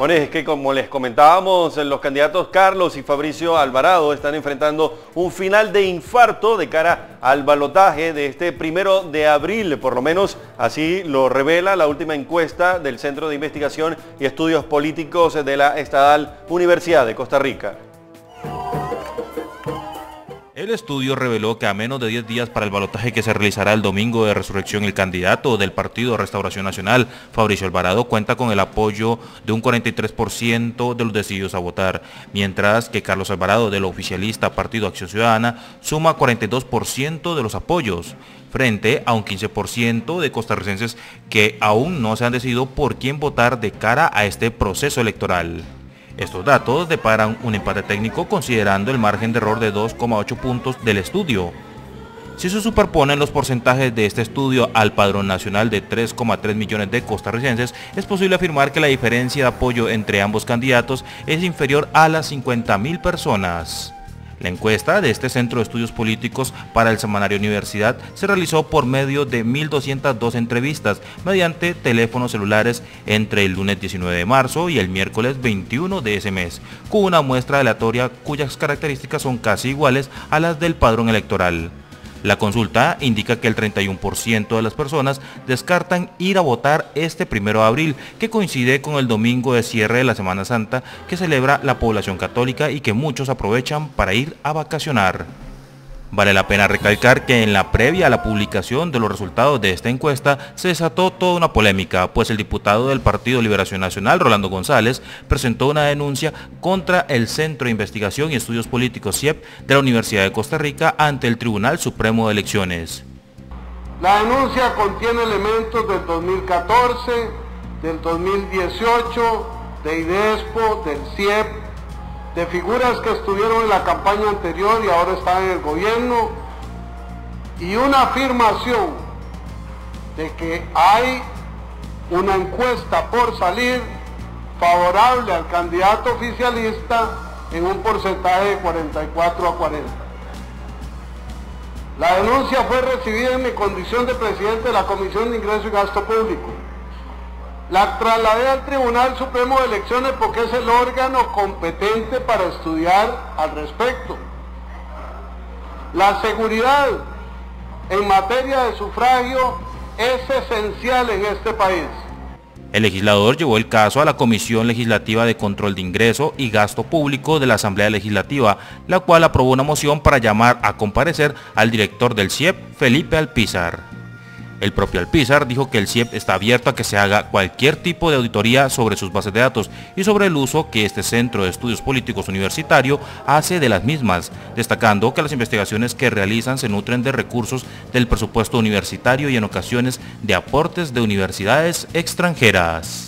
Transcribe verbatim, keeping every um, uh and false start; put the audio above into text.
Bueno, es que como les comentábamos, los candidatos Carlos y Fabricio Alvarado están enfrentando un final de infarto de cara al balotaje de este primero de abril, por lo menos así lo revela la última encuesta del Centro de Investigación y Estudios Políticos de la Estadal Universidad de Costa Rica. El estudio reveló que a menos de diez días para el balotaje que se realizará el domingo de resurrección, el candidato del Partido Restauración Nacional, Fabricio Alvarado, cuenta con el apoyo de un cuarenta y tres por ciento de los decididos a votar, mientras que Carlos Alvarado, del oficialista Partido Acción Ciudadana, suma cuarenta y dos por ciento de los apoyos, frente a un quince por ciento de costarricenses que aún no se han decidido por quién votar de cara a este proceso electoral. Estos datos deparan un empate técnico considerando el margen de error de dos coma ocho puntos del estudio. Si se superponen los porcentajes de este estudio al padrón nacional de tres coma tres millones de costarricenses, es posible afirmar que la diferencia de apoyo entre ambos candidatos es inferior a las cincuenta mil personas. La encuesta de este Centro de Estudios Políticos para el semanario Universidad se realizó por medio de mil doscientas dos entrevistas mediante teléfonos celulares entre el lunes diecinueve de marzo y el miércoles veintiuno de ese mes, con una muestra aleatoria cuyas características son casi iguales a las del padrón electoral. La consulta indica que el treinta y uno por ciento de las personas descartan ir a votar este primero de abril, que coincide con el domingo de cierre de la Semana Santa que celebra la población católica y que muchos aprovechan para ir a vacacionar. Vale la pena recalcar que en la previa a la publicación de los resultados de esta encuesta se desató toda una polémica, pues el diputado del Partido Liberación Nacional, Rolando González, presentó una denuncia contra el Centro de Investigación y Estudios Políticos C I E P de la Universidad de Costa Rica ante el Tribunal Supremo de Elecciones. La denuncia contiene elementos del dos mil catorce, del dos mil dieciocho, de IDESPO, del C I E P, de figuras que estuvieron en la campaña anterior y ahora están en el gobierno, y una afirmación de que hay una encuesta por salir favorable al candidato oficialista en un porcentaje de cuarenta y cuatro a cuarenta. La denuncia fue recibida en mi condición de presidente de la Comisión de Ingreso y Gasto Público. La trasladé al Tribunal Supremo de Elecciones porque es el órgano competente para estudiar al respecto. La seguridad en materia de sufragio es esencial en este país. El legislador llevó el caso a la Comisión Legislativa de Control de Ingreso y Gasto Público de la Asamblea Legislativa, la cual aprobó una moción para llamar a comparecer al director del C I E P, Felipe Alpizar. El propio Alpizar dijo que el C I E P está abierto a que se haga cualquier tipo de auditoría sobre sus bases de datos y sobre el uso que este Centro de Estudios Políticos Universitario hace de las mismas, destacando que las investigaciones que realizan se nutren de recursos del presupuesto universitario y en ocasiones de aportes de universidades extranjeras.